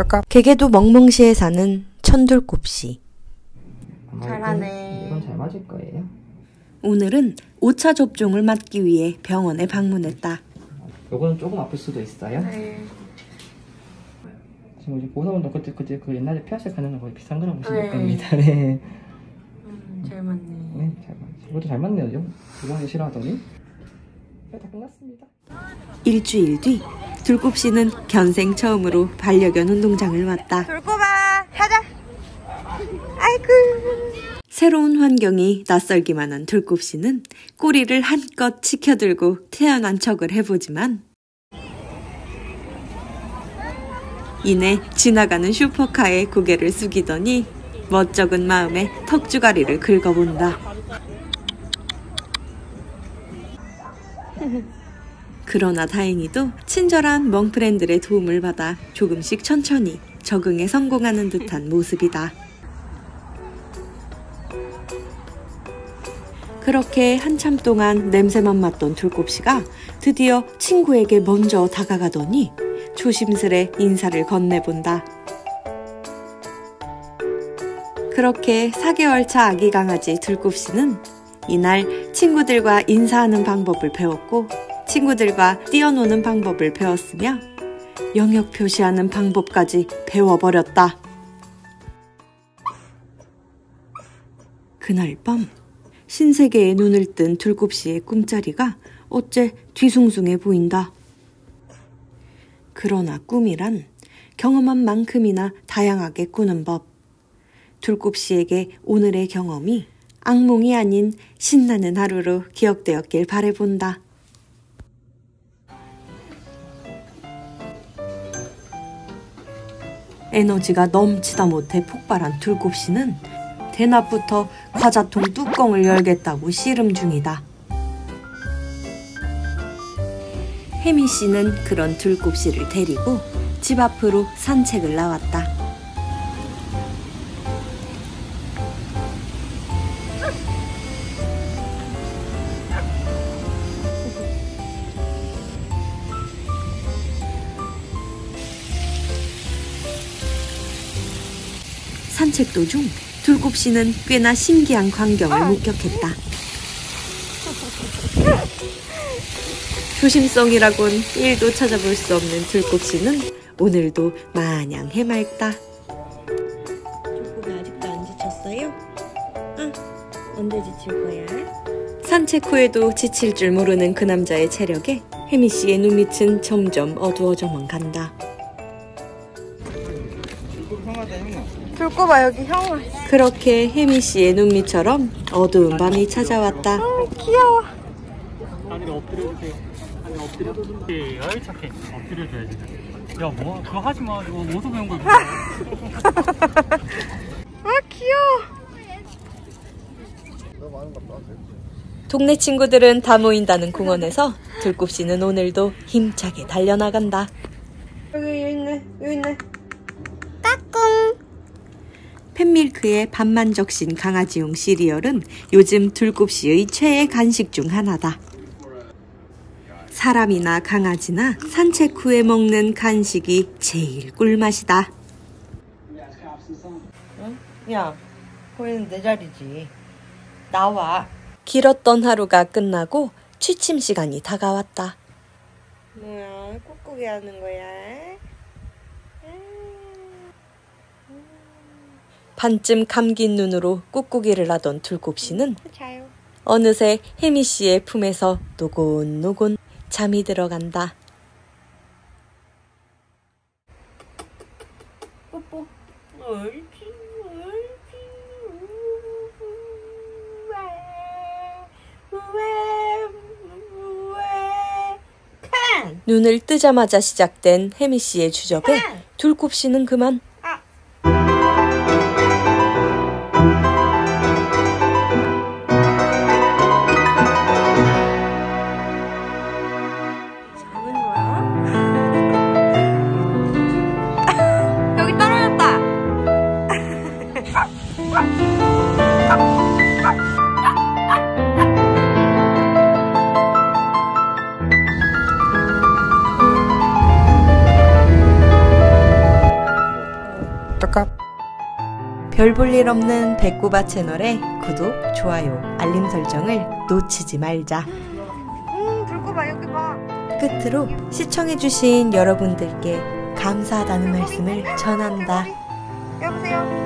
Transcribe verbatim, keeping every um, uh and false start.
아까 개개도 멍멍시에 사는 천둘곱씨. 잘하네. 이건 잘 맞을 거예요. 오늘은 오 차 접종을 맞기 위해 병원에 방문했다. 요거는 조금 아플 수도 있어요. 네. 지금 이제 보사운동 그때 그때 그 옛날에 피아셀 가는 거 거의 비슷한 거라고 보시면 될 네. 겁니다. 네. 음, 잘 맞네. 네, 잘 맞. 이것도 잘 맞네요. 이번에 싫어하더니. 네, 다 끝났습니다. 일주일 뒤 둘곱씨는 견생 처음으로 반려견 운동장을 왔다. 둘곱아, 가자. 아이고. 새로운 환경이 낯설기만 한 둘곱씨는 꼬리를 한껏 치켜들고 태어난 척을 해보지만 이내 지나가는 슈퍼카에 고개를 숙이더니 멋쩍은 마음에 턱주가리를 긁어본다. 그러나 다행히도 친절한 멍프렌들의 도움을 받아 조금씩 천천히 적응에 성공하는 듯한 모습이다. 그렇게 한참 동안 냄새만 맡던 둘곱씨가 드디어 친구에게 먼저 다가가더니 조심스레 인사를 건네본다. 그렇게 사 개월 차 아기 강아지 둘곱씨는 이날 친구들과 인사하는 방법을 배웠고 친구들과 뛰어노는 방법을 배웠으며 영역 표시하는 방법까지 배워버렸다. 그날 밤 신세계에 눈을 뜬 둘곱씨의 꿈자리가 어째 뒤숭숭해 보인다. 그러나 꿈이란 경험한 만큼이나 다양하게 꾸는 법. 둘곱씨에게 오늘의 경험이 악몽이 아닌 신나는 하루로 기억되었길 바라본다. 에너지가 넘치다 못해 폭발한 둘곱씨는 대낮부터 과자통 뚜껑을 열겠다고 씨름 중이다. 혜미씨는 그런 둘곱씨를 데리고 집 앞으로 산책을 나왔다. 산책 도중 둘곱씨는 꽤나 신기한 광경을 목격했다. 조심성이라곤 일도 찾아볼 수 없는 둘곱씨는 오늘도 마냥 해맑다. 둘곱이 아직도 안 지쳤어요? 응. 언제 지칠 거야? 산책 후에도 지칠 줄 모르는 그 남자의 체력에 혜미씨의 눈밑은 점점 어두워져만 간다. 둘곱아 여기 형아. 그렇게 혜미씨의 눈밑처럼 어두운 밤이 찾아왔다. 어, 귀여워. 아니 엎드려주세요. 아니 엎드려주세요. 예, 아이 착해. 엎드려줘야지. 야 뭐 그거 하지마. 이거 어디서 배운 거야? 아 귀여워. 동네 친구들은 다 모인다는 공원에서 둘곱씨는 오늘도 힘차게 달려나간다. 여기 있네. 여기 있네. 까꿍. 팻밀크에 밥만 적신 강아지용 시리얼은 요즘 둘곱씨의 최애 간식 중 하나다. 사람이나 강아지나 산책 후에 먹는 간식이 제일 꿀맛이다. 응? 야, 거기는 내 자리지. 나와. 길었던 하루가 끝나고 취침 시간이 다가왔다. 뭐야, 꾹꾹이 하는 거야? 반쯤 감긴 눈으로 꾹꾹이를 하던 둘곱씨는 어느새 혜미씨의 품에서 노곤노곤 잠이 들어간다. 뽀뽀. 옳지, 옳지. 눈을 뜨자마자 시작된 혜미씨의 주접에 둘곱씨는 그만 별 볼 일 없는 배꼽아 채널에 구독, 좋아요, 알림 설정을 놓치지 말자. 음, 불꽃봐 여기 봐. 끝으로 시청해주신 여러분들께 감사하다는 말씀을 전한다. 여보세요.